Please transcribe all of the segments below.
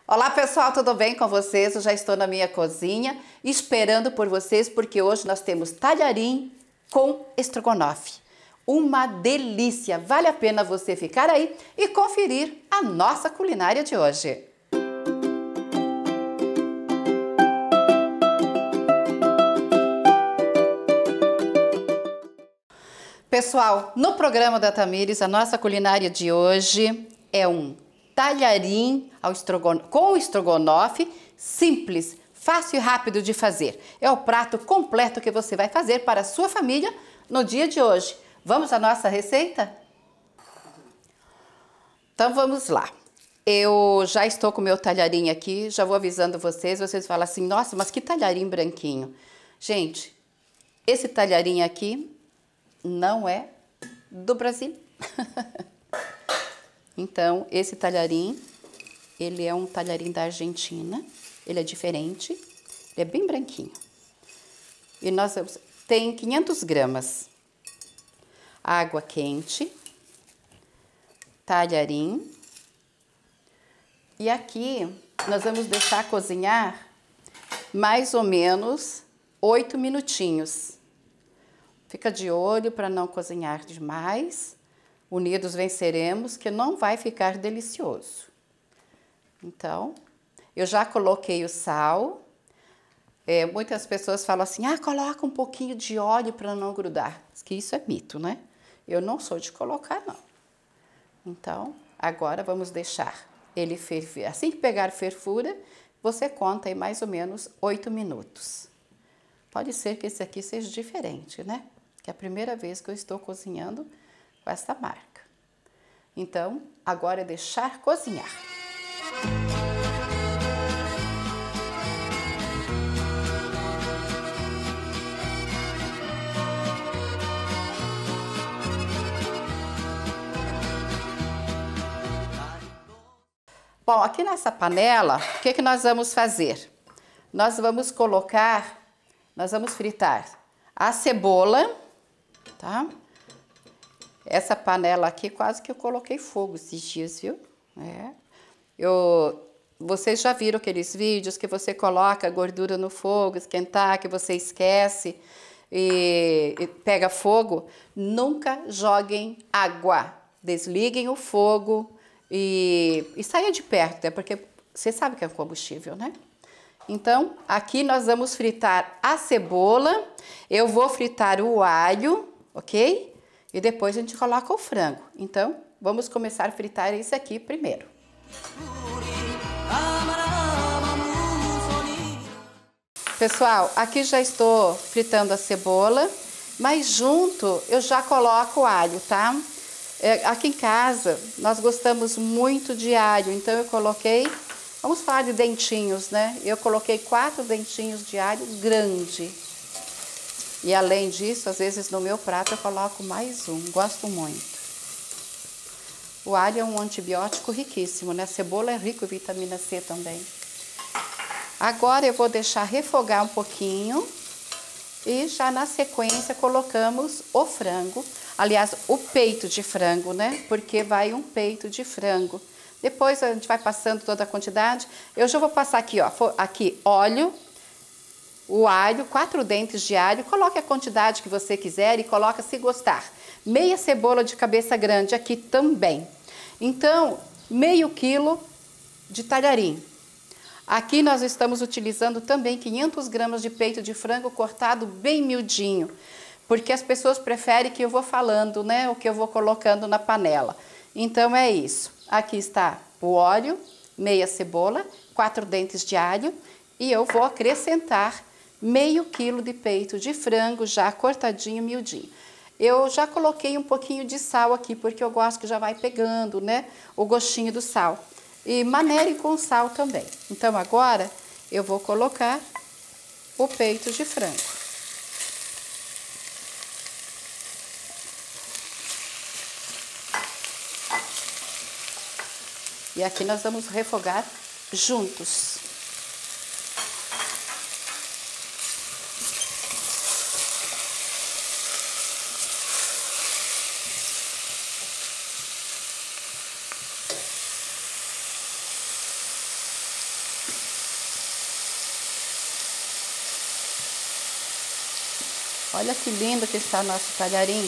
Olá pessoal, tudo bem com vocês? Eu já estou na minha cozinha esperando por vocês porque hoje nós temos talharim com estrogonofe. Uma delícia! Vale a pena você ficar aí e conferir a nossa culinária de hoje. Pessoal, no programa da Tamires, a nossa culinária de hoje é um talharim com estrogonofe simples, fácil e rápido de fazer. É o prato completo que você vai fazer para a sua família no dia de hoje. Vamos à nossa receita? Então vamos lá. Eu já estou com o meu talharim aqui, já vou avisando vocês falam assim, nossa, mas que talharim branquinho. Gente, esse talharim aqui não é do Brasil. Então, esse talharim, ele é um talharim da Argentina, ele é diferente, ele é bem branquinho. E tem 500 gramas, água quente, talharim, e aqui nós vamos deixar cozinhar mais ou menos 8 minutinhos. Fica de olho para não cozinhar demais. Unidos venceremos, que não vai ficar delicioso. Então, eu já coloquei o sal. Muitas pessoas falam assim, coloca um pouquinho de óleo para não grudar. Que isso é mito, né? Eu não sou de colocar, não. Então, agora vamos deixar ele ferver. Assim que pegar fervura, você conta aí mais ou menos 8 minutos. Pode ser que esse aqui seja diferente, né? Que é a primeira vez que eu estou cozinhando com essa marca. Então, agora é deixar cozinhar. Bom, aqui nessa panela, o que nós vamos fazer? Nós vamos fritar a cebola, tá? Essa panela aqui quase que eu coloquei fogo esses dias, viu? Vocês já viram aqueles vídeos que você coloca a gordura no fogo, esquentar, que você esquece e pega fogo? Nunca joguem água, desliguem o fogo e saia de perto, porque você sabe que é combustível, né? Então, aqui nós vamos fritar a cebola, eu vou fritar o alho, ok? E depois a gente coloca o frango. Então, vamos começar a fritar esse aqui primeiro. Pessoal, aqui já estou fritando a cebola, mas junto eu já coloco o alho, tá? Aqui em casa, nós gostamos muito de alho, então eu coloquei, vamos falar de dentinhos, né? Eu coloquei 4 dentinhos de alho grande. E além disso, às vezes no meu prato eu coloco mais um, gosto muito. O alho é um antibiótico riquíssimo, né? A cebola é rica em vitamina C também. Agora eu vou deixar refogar um pouquinho e já na sequência colocamos o frango. Aliás, o peito de frango, né? Porque vai um peito de frango. Depois a gente vai passando toda a quantidade. Eu já vou passar aqui, ó, aqui óleo. O alho, 4 dentes de alho, coloque a quantidade que você quiser e coloca se gostar. Meia cebola de cabeça grande aqui também. Então, meio quilo de talharim. Aqui nós estamos utilizando também 500 gramas de peito de frango cortado bem miudinho, porque as pessoas preferem que eu vou falando, né, o que eu vou colocando na panela. Então é isso. Aqui está o óleo, meia cebola, 4 dentes de alho e eu vou acrescentar meio quilo de peito de frango já cortadinho, miudinho. Eu já coloquei um pouquinho de sal aqui, porque eu gosto que já vai pegando, né, o gostinho do sal. E manerem com sal também. Então agora eu vou colocar o peito de frango. E aqui nós vamos refogar juntos. Olha que lindo que está nosso talharim.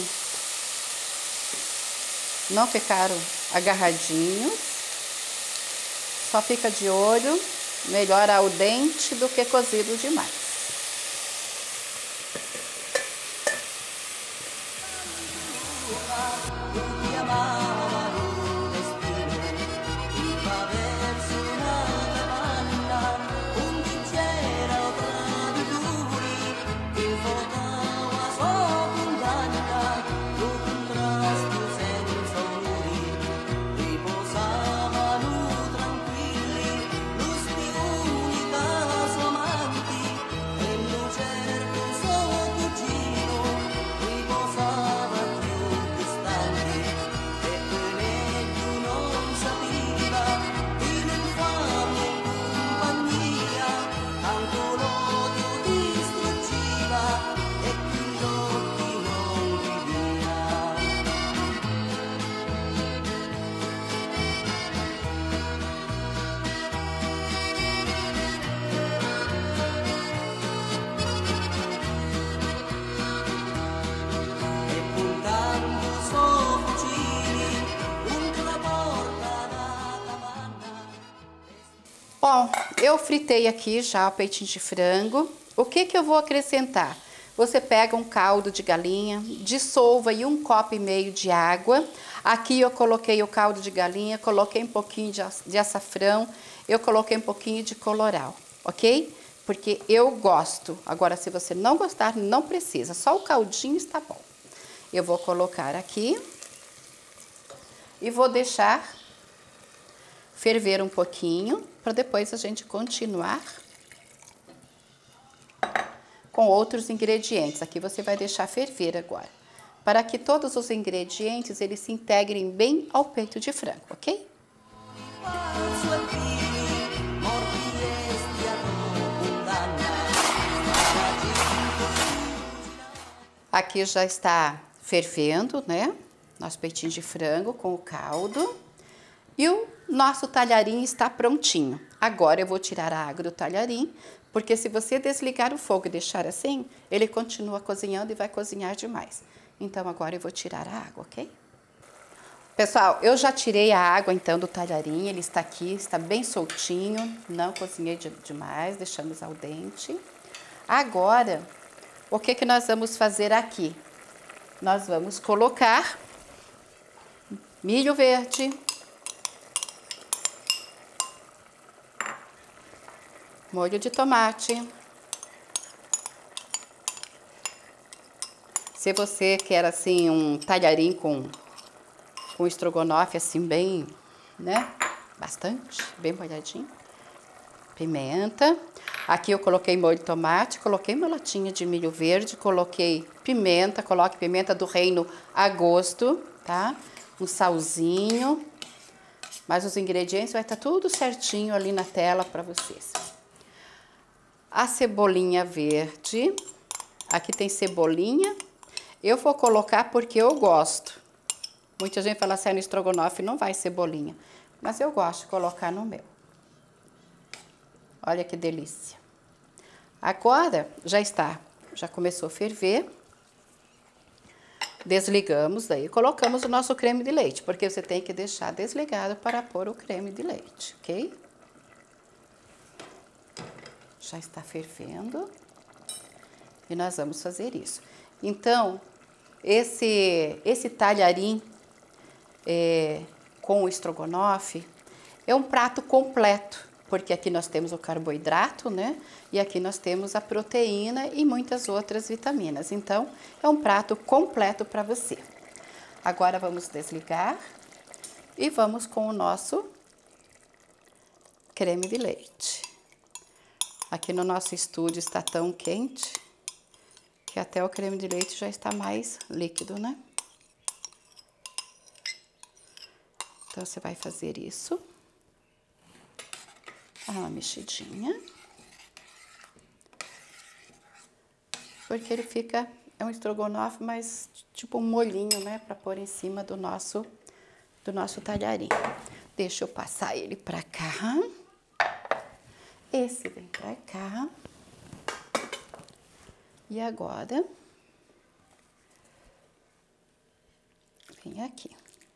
Não ficaram agarradinhos. Só fica de olho, melhor ao dente do que cozido demais. Bom, eu fritei aqui já o peitinho de frango. O que que eu vou acrescentar? Você pega um caldo de galinha, dissolva em 1,5 copo de água. Aqui eu coloquei o caldo de galinha, coloquei um pouquinho de açafrão, eu coloquei um pouquinho de colorau, ok? Porque eu gosto. Agora, se você não gostar, não precisa, só o caldinho está bom. Eu vou colocar aqui e vou deixar ferver um pouquinho, para depois a gente continuar com outros ingredientes. Aqui você vai deixar ferver agora, para que todos os ingredientes eles se integrem bem ao peito de frango, ok? Aqui já está fervendo, né? Nosso peitinho de frango com o caldo. E o nosso talharim está prontinho. Agora eu vou tirar a água do talharim, porque se você desligar o fogo e deixar assim, ele continua cozinhando e vai cozinhar demais. Então agora eu vou tirar a água, ok? Pessoal, eu já tirei a água então do talharim, ele está aqui, está bem soltinho, não cozinhei demais, deixamos ao dente. Agora, o que que nós vamos fazer aqui? Nós vamos colocar milho verde, molho de tomate. Se você quer assim um talharim com estrogonofe assim bem, né? Bastante, bem molhadinho. Pimenta. Aqui eu coloquei molho de tomate, coloquei uma latinha de milho verde, coloquei pimenta, coloque pimenta do reino a gosto, tá? Um salzinho. Mas os ingredientes vai estar tudo certinho ali na tela para vocês. A cebolinha verde, aqui tem cebolinha, eu vou colocar porque eu gosto. Muita gente fala assim, no estrogonofe não vai cebolinha, mas eu gosto de colocar no meu. Olha que delícia. Agora já começou a ferver. Desligamos, daí colocamos o nosso creme de leite, porque você tem que deixar desligado para pôr o creme de leite, ok? Já está fervendo e nós vamos fazer isso. Então, esse talharim com o estrogonofe é um prato completo, porque aqui nós temos o carboidrato, né? E aqui nós temos a proteína e muitas outras vitaminas. Então, é um prato completo para você. Agora vamos desligar e vamos com o nosso creme de leite. Aqui no nosso estúdio está tão quente que até o creme de leite já está mais líquido, né? Então, você vai fazer isso. Dá uma mexidinha. Porque ele fica, é um estrogonofe, mas tipo um molhinho, né? Para pôr em cima do nosso talharim. Deixa eu passar ele pra cá. esse vem pra cá. E agora, vem aqui.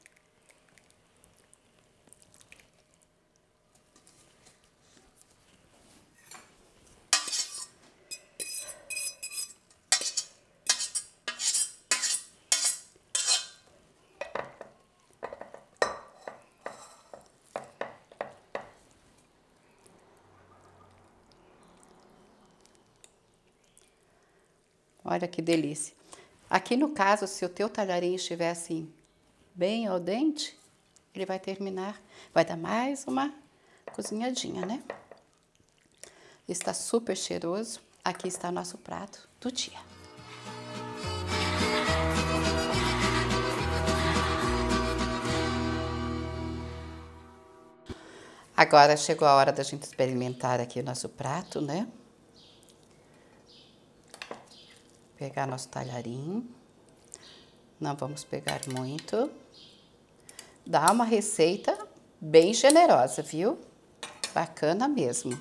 Olha que delícia. Aqui no caso, se o teu talharim estiver assim, bem ao dente, ele vai terminar, vai dar mais uma cozinhadinha, né? Está super cheiroso. Aqui está o nosso prato do dia. Agora chegou a hora da gente experimentar aqui o nosso prato, né? Pegar nosso talharim, não vamos pegar muito. Dá uma receita bem generosa, viu? Bacana mesmo.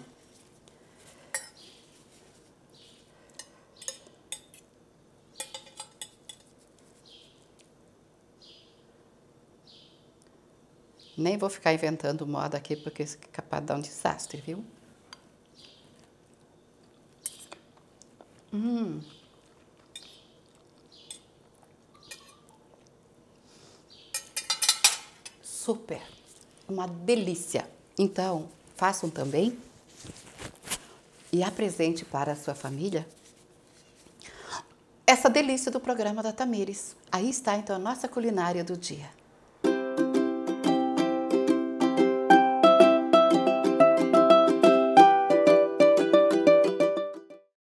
Nem vou ficar inventando moda aqui, porque isso é capaz de dar um desastre, viu? Super, uma delícia. Então, façam também e apresente para a sua família essa delícia do programa da Tamires. Aí está então a nossa culinária do dia.